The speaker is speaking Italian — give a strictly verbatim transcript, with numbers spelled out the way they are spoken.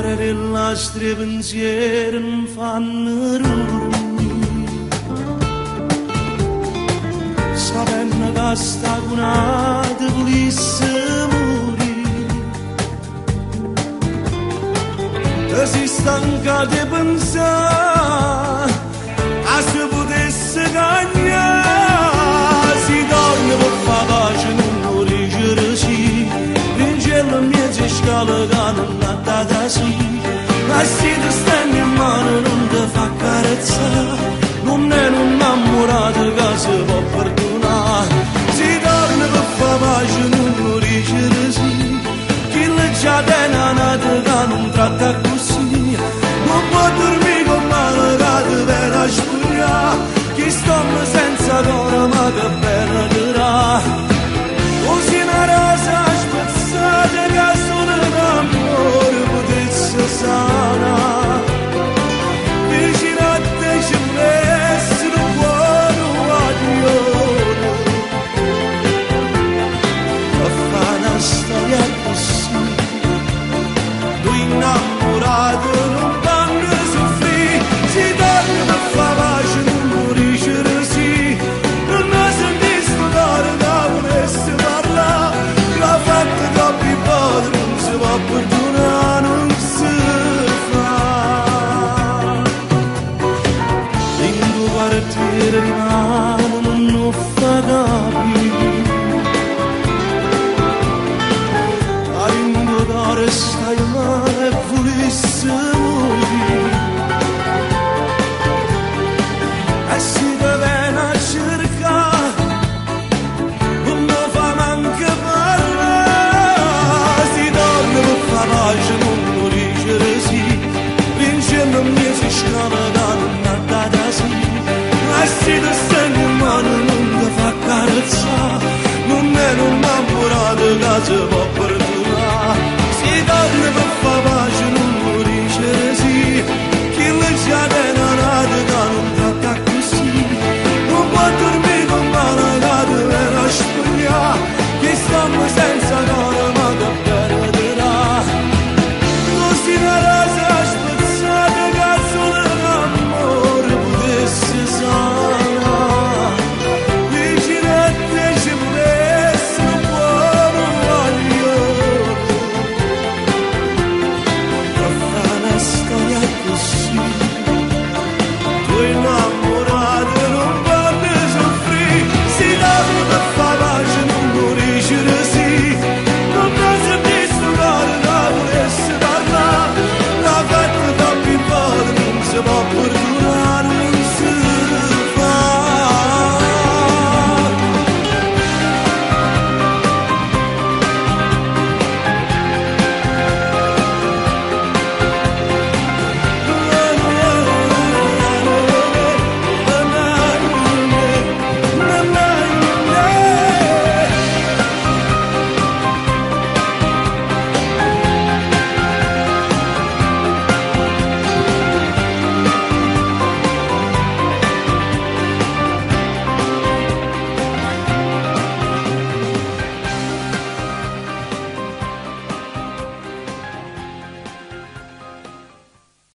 Ore dei nostri pensieri non fanno rumore, sapendo che sta cunata volesse morire. E si stanca di pensare a se potesse cagnare, si torna per fa pace non morire sì, in cielo mezzo scala che non ha data sì. Ma se ti stendi in mano non ti fa carezzare, non è un innamorato che si può perdonare. Si torna per fa pace non morire sì, chi le già tenanate che non tratta così, non può dormire con malgrado per la spuria, chi sta senza cuore ma che bella dirà. Così una rosa spezzata che sono l'amore potesse sana, vicino a te ci volesse un buono addio, a fare una storia così, lui innamorato non vanno soffrire, si torna per fa pace non morire sì, non ha sentito cuore che volesse parlare, l'ha fatto troppi volte non si può perdonare, non si fa. In due quartiere rimane